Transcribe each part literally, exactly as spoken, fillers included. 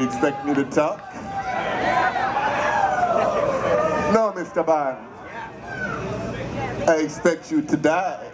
You expect me to talk? No, Mister Bond. I expect you to die.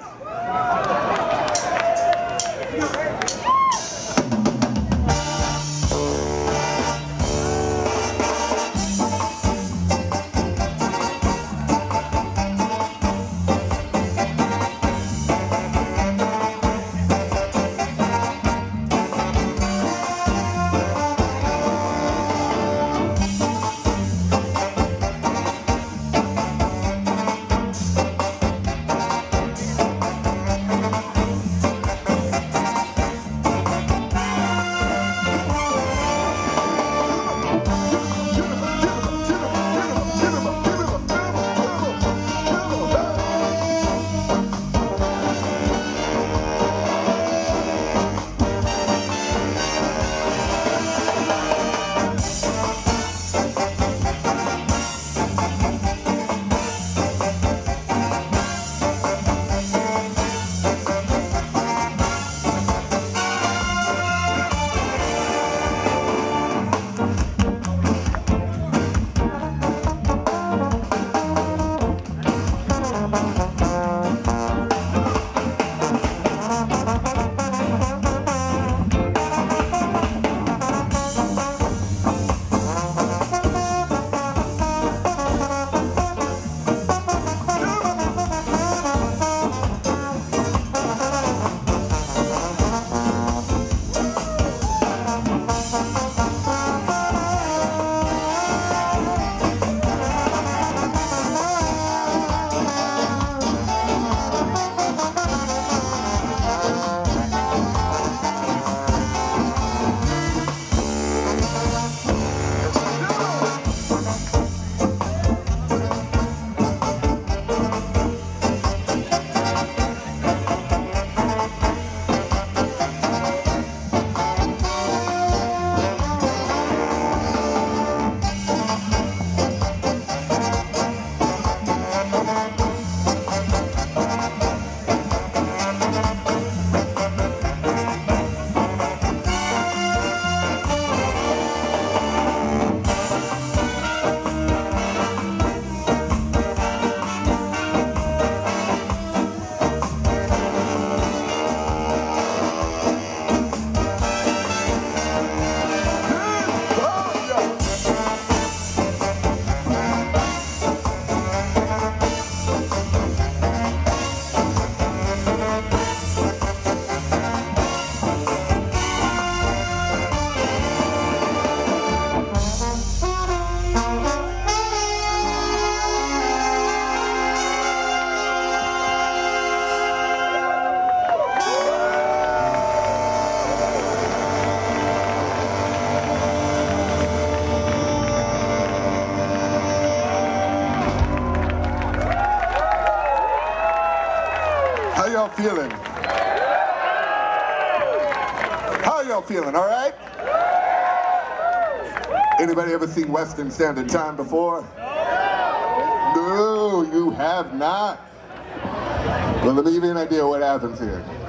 How y'all feeling? How y'all feeling, all right? Anybody ever seen Western Standard Time before? No, you have not. Well, let me give you an idea of what happens here.